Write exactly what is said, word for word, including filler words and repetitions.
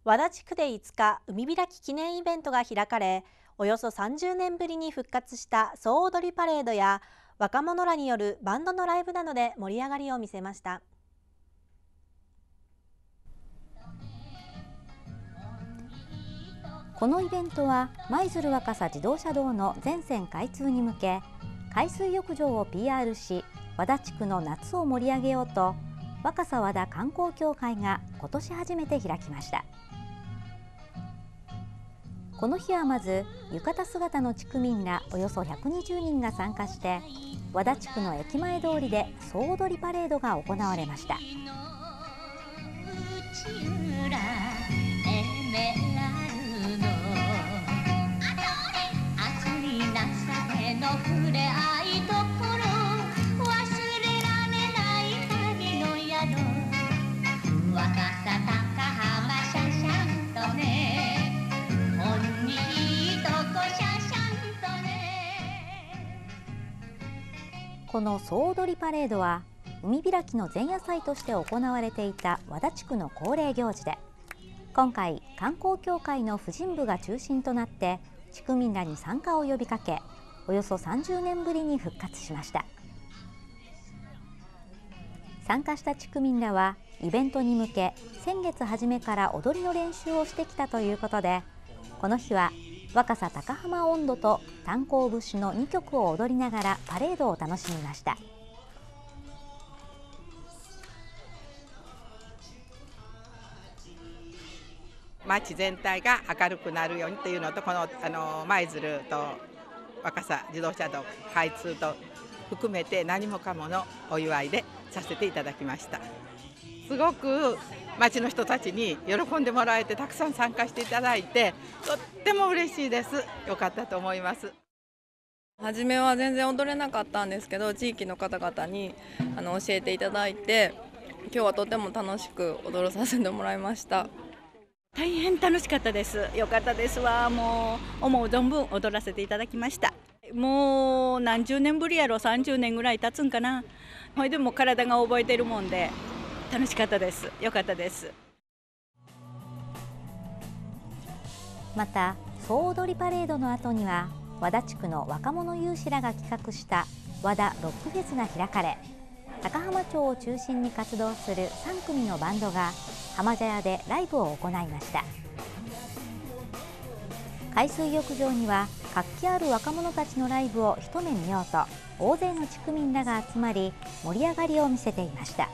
和田地区でいつか海開き記念イベントが開かれ、およそさんじゅうねんぶりに復活した総踊りパレードや若者らによるバンドのライブなどで盛り上がりを見せました。 このイベントは舞鶴若狭自動車道の全線開通に向け、海水浴場を ピーアール し、和田地区の夏を盛り上げようと若狭和田観光協会が今年初めて開きました。この日はまず浴衣姿の地区民らおよそひゃくにじゅうにんが参加して、和田地区の駅前通りで総踊りパレードが行われました。この総踊りパレードは海開きの前夜祭として行われていた和田地区の恒例行事で、今回観光協会の婦人部が中心となって地区民らに参加を呼びかけ、およそさんじゅうねんぶりに復活しました。参加した地区民らはイベントに向け先月初めから踊りの練習をしてきたということで、この日は若狭高浜音頭と炭鉱節のにきょくを踊りながらパレードを楽しみました。 街全体が明るくなるようにというのと、このあの舞鶴と若狭自動車道開通と含めて何もかものお祝いでさせていただきました。すごく町の人たちに喜んでもらえて、たくさん参加していただいて、とっても嬉しいです。よかったと思います。 初めは全然踊れなかったんですけど、地域の方々にあの教えていただいて、今日はとても楽しく踊らさせてもらいました。 大変楽しかったです。よかったですわ。もう思う存分踊らせていただきました。もう何十年ぶりやろ、さんじゅうねんぐらい経つんかな。ほいでも体が覚えてるもんで楽しかったです。よかったです。 また総踊りパレードの後には和田地区の若者有志らが企画した和田ロックフェスが開かれ、高浜町を中心に活動するさんくみのバンドが浜茶屋でライブを行いました。海水浴場には活気ある若者たちのライブを一目見ようと大勢の地区民らが集まり、盛り上がりを見せていました。